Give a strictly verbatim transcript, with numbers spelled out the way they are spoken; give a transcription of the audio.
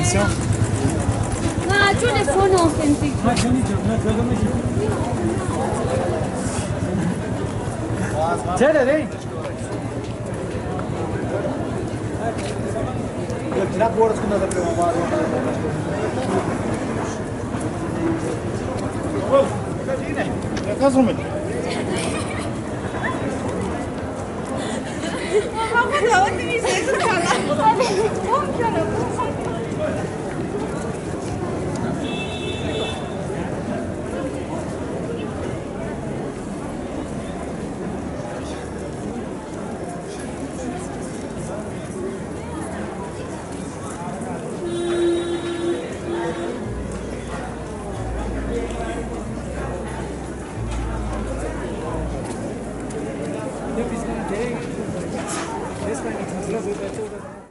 Attention. Ah, telefono authentic. Cere, dai. Tira fora seconda da prima mano. Oh, cadine. Ja kažu mi. Kako da on mi se izrala? This one is